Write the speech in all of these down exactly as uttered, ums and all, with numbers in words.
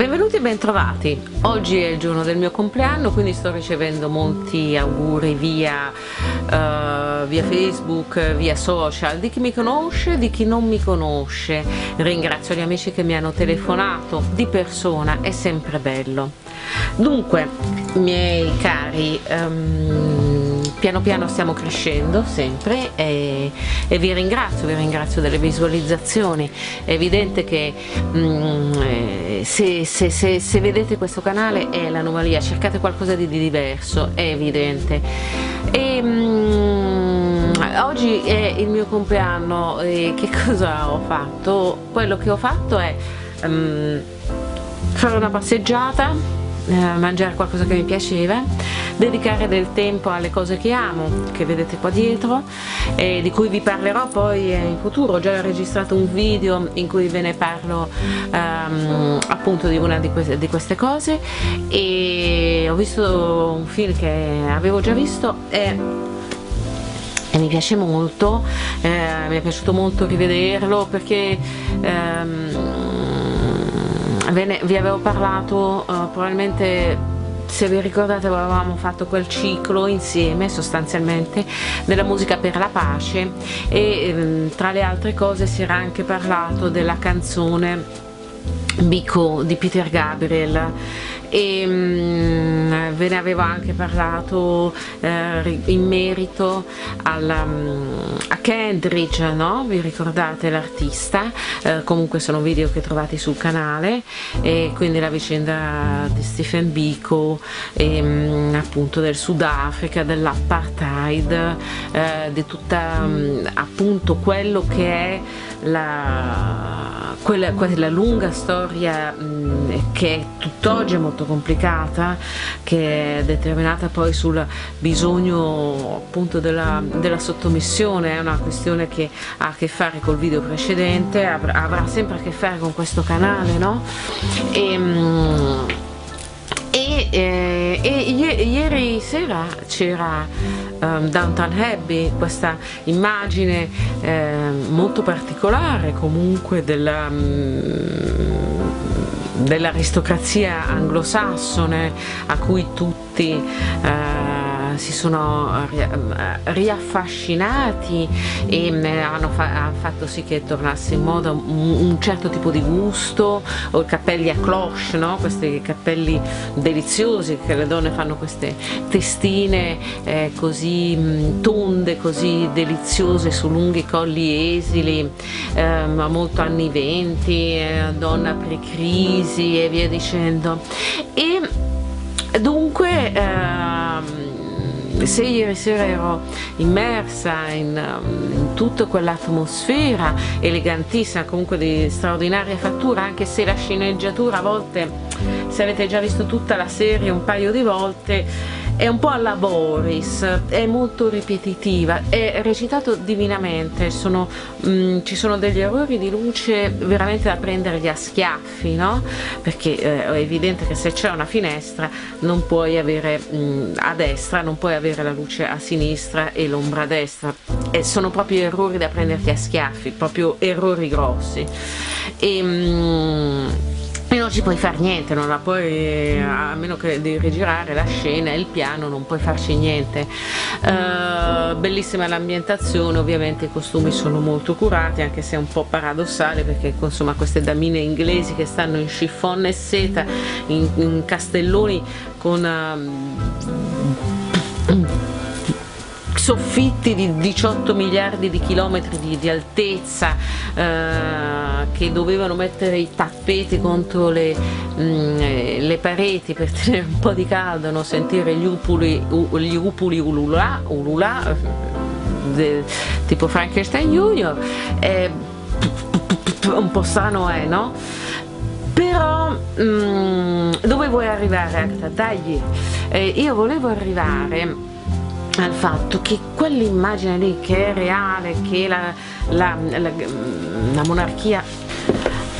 Benvenuti e bentrovati. Oggi è il giorno del mio compleanno, quindi sto ricevendo molti auguri via, uh, via Facebook, via social, di chi mi conosce, di chi non mi conosce. Ringrazio gli amici che mi hanno telefonato di persona, è sempre bello. Dunque, miei cari, um, piano piano stiamo crescendo sempre e, e vi ringrazio, vi ringrazio delle visualizzazioni. È evidente che um, eh, se, se, se, se vedete questo canale è l'anomalia, cercate qualcosa di, di diverso, è evidente. E, um, oggi è il mio compleanno e che cosa ho fatto? Quello che ho fatto è um, fare una passeggiata, Eh, mangiare qualcosa che mi piaceva, dedicare del tempo alle cose che amo, che vedete qua dietro e di cui vi parlerò poi in futuro. Ho già registrato un video in cui ve ne parlo um, appunto di una di queste, di queste cose, e ho visto un film che avevo già visto e e mi piace molto, eh, mi è piaciuto molto rivederlo perché um, Ve ne, vi avevo parlato, uh, probabilmente se vi ricordate avevamo fatto quel ciclo insieme sostanzialmente della musica per la pace e um, tra le altre cose si era anche parlato della canzone Biko di Peter Gabriel e um, ve ne avevo anche parlato eh, in merito alla, um, a Kendrick, no? Vi ricordate l'artista? Eh, comunque sono video che trovate sul canale, e quindi la vicenda di Stephen Biko e um, appunto del Sudafrica, dell'apartheid, eh, di tutta um, appunto quello che è la, quella, quella lunga storia um, che è tutt'oggi molto complicata, che è determinata poi sul bisogno appunto della, della sottomissione. È una questione che ha a che fare col video precedente, avrà, avrà sempre a che fare con questo canale, no? E, e, e, e ieri sera c'era um, Downton Abbey, questa immagine eh, molto particolare comunque della um, dell'aristocrazia anglosassone a cui tutti eh, si sono riaffascinati e hanno, fa hanno fatto sì che tornasse in moda un, un certo tipo di gusto, o i cappelli a cloche, no? Questi cappelli deliziosi che le donne fanno, queste testine eh, così mh, tonde, così deliziose su lunghi colli esili, eh, molto anni venti, eh, donna pre-crisi e via dicendo. E dunque ehm, se ieri sera ero immersa in, in tutta quell'atmosfera elegantissima, comunque di straordinaria fattura, anche se la sceneggiatura a volte, se avete già visto tutta la serie un paio di volte, è un po' alla Boris, è molto ripetitiva, è recitato divinamente, sono, mh, ci sono degli errori di luce veramente da prenderli a schiaffi, no? Perché eh, è evidente che se c'è una finestra non puoi avere mh, a destra, non puoi avere la luce a sinistra e l'ombra a destra, e sono proprio errori da prenderti a schiaffi, proprio errori grossi. E, mh, E non ci puoi fare niente, non la puoi, a meno che di rigirare la scena e il piano, non puoi farci niente. Uh, bellissima l'ambientazione, ovviamente i costumi sono molto curati, anche se è un po' paradossale perché insomma queste damine inglesi che stanno in chiffon e seta, in, in castelloni con uh, soffitti di diciotto miliardi di chilometri di, di altezza, eh, che dovevano mettere i tappeti contro le, mh, le pareti per tenere un po' di caldo, no? Sentire gli upuli, u, gli upuli ulula, ulula de, tipo Frankenstein Junior, eh, un po' strano è, no? Però mh, dove vuoi arrivare, Agatha? Dai, eh, io volevo arrivare al fatto che quell'immagine lì, che è reale, che la, la, la, la monarchia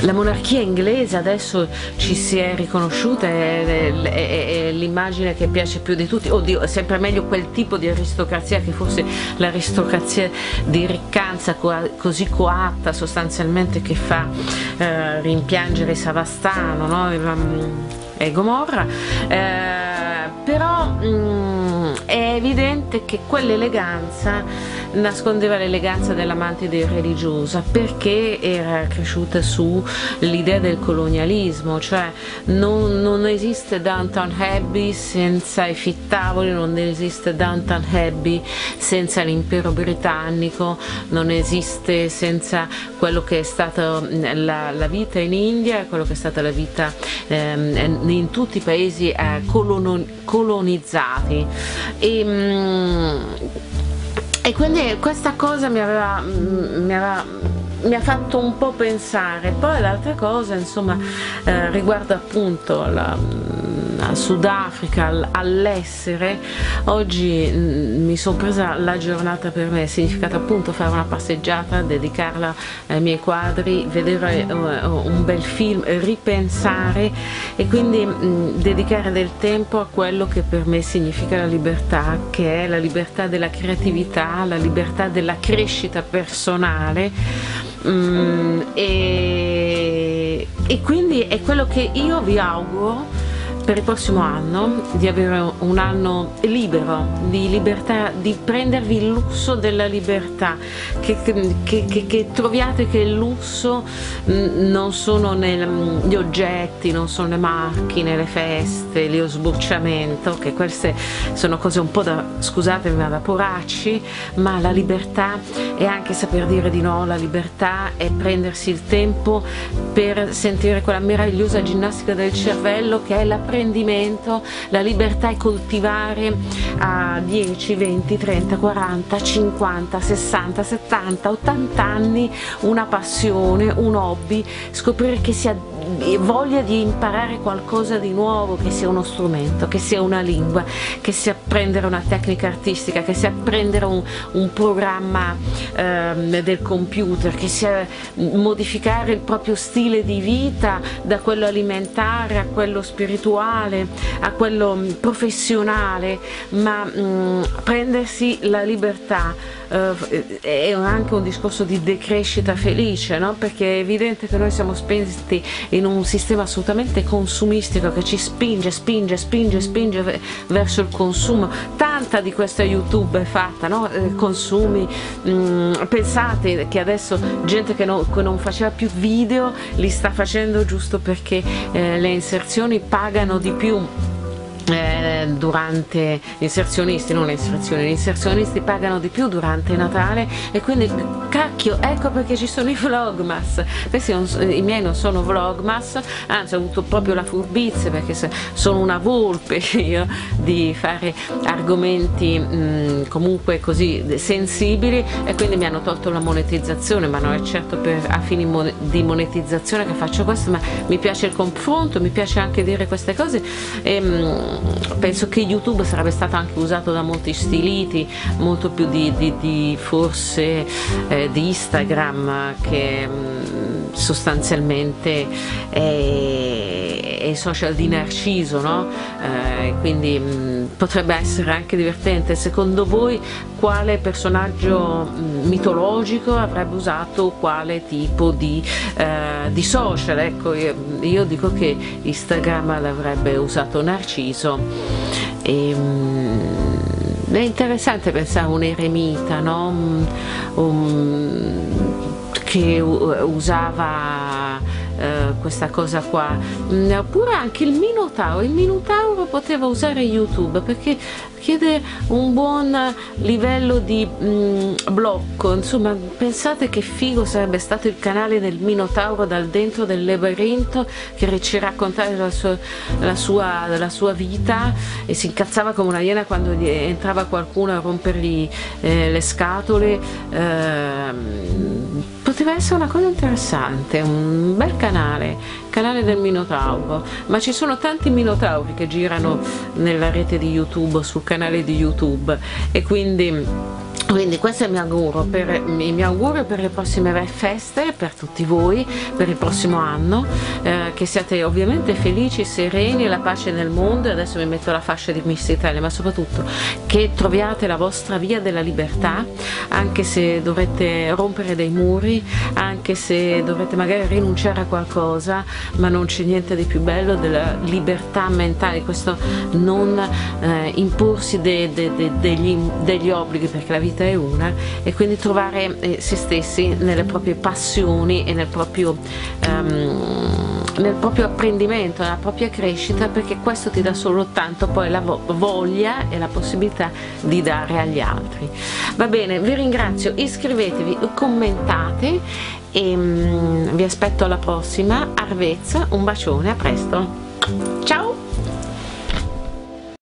la monarchia inglese adesso ci si è riconosciuta, è, è, è, è l'immagine che piace più di tutti. Oddio, è sempre meglio quel tipo di aristocrazia che forse l'aristocrazia di riccanza così coatta sostanzialmente, che fa eh, rimpiangere Savastano, no? E Gomorra, eh, però mh, è evidente che quell'eleganza nascondeva l'eleganza dell'amante religiosa, perché era cresciuta su l'idea del colonialismo, cioè non, non esiste Downton Abbey senza i fittavoli, non esiste Downton Abbey senza l'impero britannico, non esiste senza quello che è stata la, la vita in India, quello che è stata la vita ehm, in tutti i paesi eh, colon colonizzati. E, mh, E quindi questa cosa mi aveva, mi aveva mi ha fatto un po' pensare. Poi l'altra cosa, insomma, eh, riguarda appunto la, la Sudafrica, all'essere. Oggi mh, mi sono presa la giornata, per me è significato appunto fare una passeggiata, dedicarla ai miei quadri, vedere uh, un bel film, ripensare e quindi mh, dedicare del tempo a quello che per me significa la libertà, che è la libertà della creatività, la libertà della crescita personale. Mm, e, e quindi è quello che io vi auguro per il prossimo anno, di avere un anno libero, di libertà, di prendervi il lusso della libertà, che, che, che, che troviate che il lusso non sono nel, gli oggetti, non sono le macchine, le feste, lo sbocciamento, che queste sono cose un po' da, scusatemi, ma da poracci, ma la libertà è anche saper dire di no, la libertà è prendersi il tempo per sentire quella meravigliosa ginnastica del cervello che è la apprendimento. La libertà è coltivare a dieci, venti, trenta, quaranta, cinquanta, sessanta, settanta, ottanta anni una passione, un hobby, scoprire che si ha voglia di imparare qualcosa di nuovo, che sia uno strumento, che sia una lingua, che sia apprendere una tecnica artistica, che sia apprendere un, un programma ehm, del computer, che sia modificare il proprio stile di vita da quello alimentare a quello spirituale a quello professionale, ma mh, prendersi la libertà eh, è anche un discorso di decrescita felice, no? Perché è evidente che noi siamo spenti in un sistema assolutamente consumistico che ci spinge, spinge, spinge, spinge verso il consumo. Tanta di questa YouTube è fatta, no? Consumi, mh, pensate che adesso gente che non, che non faceva più video li sta facendo giusto perché eh, le inserzioni pagano di più. Eh, durante gli inserzionisti, non le inserzioni, gli inserzionisti pagano di più durante Natale e quindi cacchio, ecco perché ci sono i vlogmas. Questi non, i miei non sono vlogmas, anzi ho avuto proprio la furbizia, perché sono una volpe io, di fare argomenti mh, comunque così sensibili, e quindi mi hanno tolto la monetizzazione, ma non è certo per a fini mon di monetizzazione che faccio questo, ma mi piace il confronto, mi piace anche dire queste cose. E, mh, penso che YouTube sarebbe stato anche usato da molti stiliti, molto più di, di, di forse eh, di Instagram, che mh, sostanzialmente è, è social di Narciso, no? Eh, quindi mh, potrebbe essere anche divertente. Secondo voi quale personaggio mh, mitologico avrebbe usato quale tipo di, eh, di social? Ecco, io, io dico che Instagram l'avrebbe usato Narciso. E, um, è interessante pensare a un eremita, no? um, um, che usava uh, questa cosa qua, mm, oppure anche il Minotauro. Il Minotauro poteva usare YouTube perché chiede un buon livello di mh, blocco. Insomma, pensate che figo sarebbe stato il canale del Minotauro dal dentro del labirinto, che ci raccontava la sua, la sua, la sua vita, e si incazzava come una iena quando gli entrava qualcuno a rompergli eh, le scatole. Eh, poteva essere una cosa interessante, un bel canale, canale del Minotauro. Ma ci sono tanti Minotauri che girano nella rete di YouTube, sul canale di YouTube, e quindi Quindi questo è il mio augurio per, il mio augurio per le prossime feste, per tutti voi, per il prossimo anno, eh, che siate ovviamente felici, sereni, la pace nel mondo. E adesso mi metto la fascia di Miss Italia, ma soprattutto che troviate la vostra via della libertà, anche se dovrete rompere dei muri, anche se dovrete magari rinunciare a qualcosa, ma non c'è niente di più bello della libertà mentale, questo non eh, imporsi de, de, de, degli, degli obblighi, perché la vita è una, e quindi trovare eh, se stessi nelle proprie passioni e nel proprio um, nel proprio apprendimento, nella propria crescita, perché questo ti dà soltanto poi la vo voglia e la possibilità di dare agli altri. Va bene, vi ringrazio, iscrivetevi, commentate e um, vi aspetto alla prossima. Arvezza, un bacione, a presto, ciao.